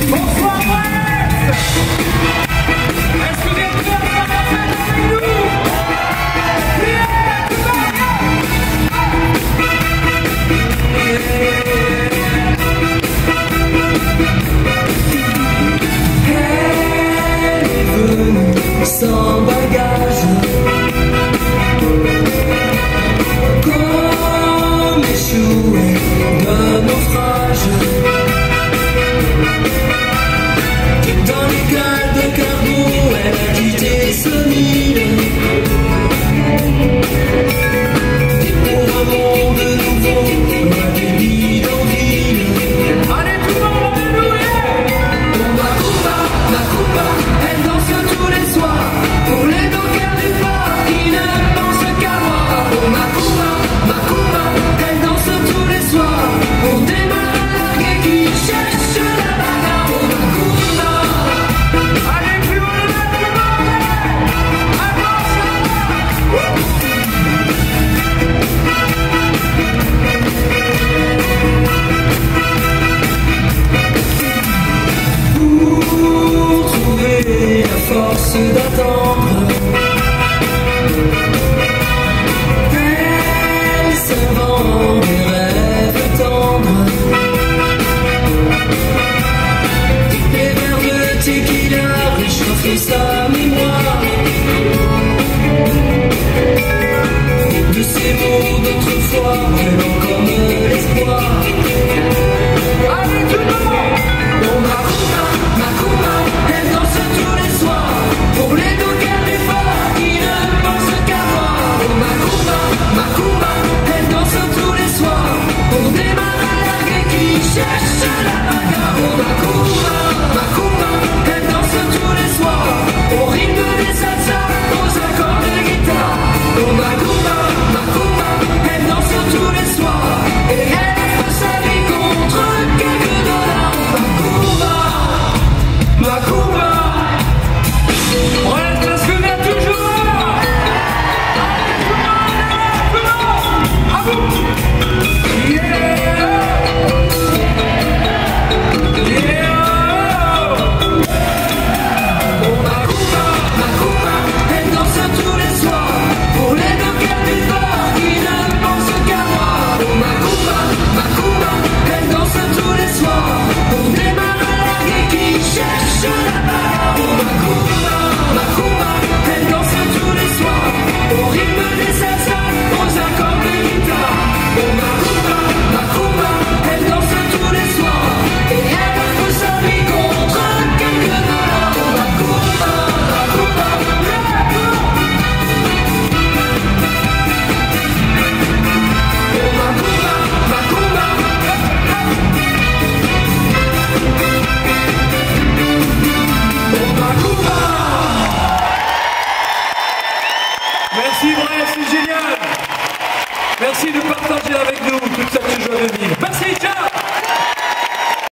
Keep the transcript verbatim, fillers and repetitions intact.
Bonsoir Brest. Est-ce que vous êtes prêts à faire la fête avec nous? Yeah, tout va bien. Elle est venue sans bagage, comme échouée d'un naufrage. Dans les cales de cargo, elle a quitté son île pour un monde nouveau, loin des bidonvilles. Allez tout le monde, alléluia. Pour Macumba, Macumba, elle danse tous les soirs pour les dockers du port qui ne pensent qu'à moi. Pour Macumba, Macumba, elle danse tous les soirs pour des malades qui cherchent la bagarre. Pour Macumba. Allez plus haut les mains, tout le monde. Attention. Pour trouver la force d'attendre, elle s'invente des rêves tendres. Des verres de tequila réchauffent sa mémoire de ces mots d'autrefois, brûlants comme l'espoir. Allez tout le monde. Pour Macumba, Macumba, elle danse tous les soirs pour les dockers du fort qui ne pensent qu'à moi. Pour Macumba, Macumba, elle danse tous les soirs pour des malades qui cherchent la bagarre. Pour Macumba, Macumba, elle danse tous les soirs au rythme des salsa, aux accords de guitare. Pour Macumba, Macumba, elle danse tous les soirs et elle offre sa vie contre quelques dollars. Macumba, Macumba. Brest, est-ce que vous êtes toujours là? Allez tout le monde, tout le monde. À vous. Yeah. Pour Macumba, Macumba, elle danse tous les soirs pour les dockers du port qui ne pensent qu'à moi. Pour Macumba, Macumba, elle danse tous les soirs pour des malades qui cherchent la bagarre. Pour Macumba, Macumba, elle danse tous les soirs au rythme des salsa, aux accords de guitare. Pour Macumba, Macumba, elle danse tous les soirs et elle offre sa vie contre quelques dollars. Pour Macumba, Macumba, pour Macumba, Macumba, pour Macumba. Merci Brest, c'est génial. Merci de partager avec nous toute cette joie de vivre. Merci, ciao.